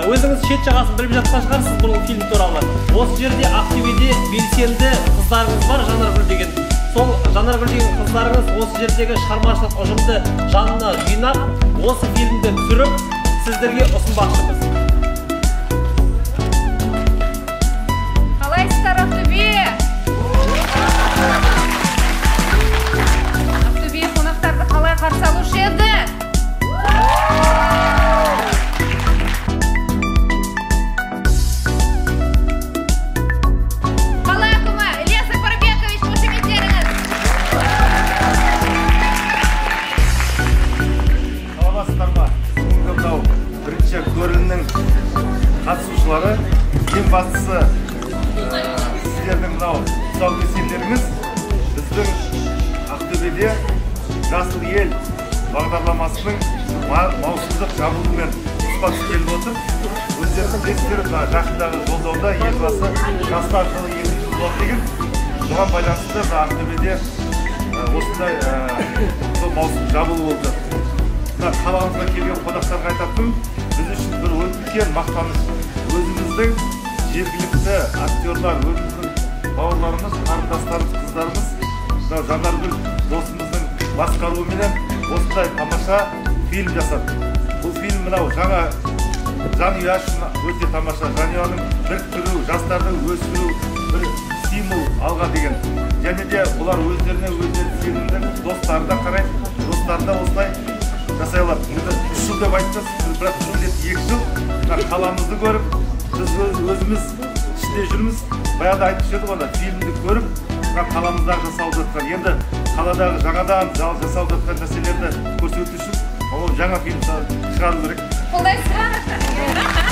Өзіңіз шет жағасын біліп жатқан шығарсыз бұл фильм туралы. Осы жерде Актобеде белсенді қыздарыңыз бар, Жанаргүл деген. Сол Жанаргүл деген қыздарыңыз осы жердегі шығармашылық ұжымды жанына жинап, осы фильмді түсіріп, сіздерге ұсынбақшымыз. Қалайсыздар, Актобе? Актобе қонақтарды қалай қарсы алушы еді? Қатысушылары, ең бастысы сіздердің мынау тұсаукесерлеріңіз біздің Актобеде Жасыл ел бағдарламасының маусымдық жабылуымен тұспа-тұс келіп отыр. Өздеріңіз білесіздер, жақындағы жолдауда елбасы жасыл арқылы 20 жыл болады деген. Соған байланысты Актобеде осындай маусым жабылу болды. Қаламызға келген қонақтарға айтатыным, біз үшін бір үлкен мақтаныш. Өзіміздің жергілікті актерлар, өзіміздің бауырларымыз, қарындастарымыз, қыздарымыз, Жанаргүл досымыздың басқаруымен осындай тамаша фильм жасады. Бұл фильм мынау жаңа жанұя үшін өте тамаша. Жанұяның біріктіру, жастарды өсіру, бір стимул алға деген. Және де бұлар өздеріне сенімді достарына қарай, достарына осылай жасай алады. 3 жыл деп айтсыз, бірақ 2 жыл қаламызды көріп, біз өзіміз іште жүрміз. Баяғыда айтып едік оны, фильмді көріп, қаламыздағы жасалып жатқан. Енді қаладағы жаңадан жасалып жатқан нәрселерді көрсету үшін жаңа фильм шығару керек. Қолдайсыз ба?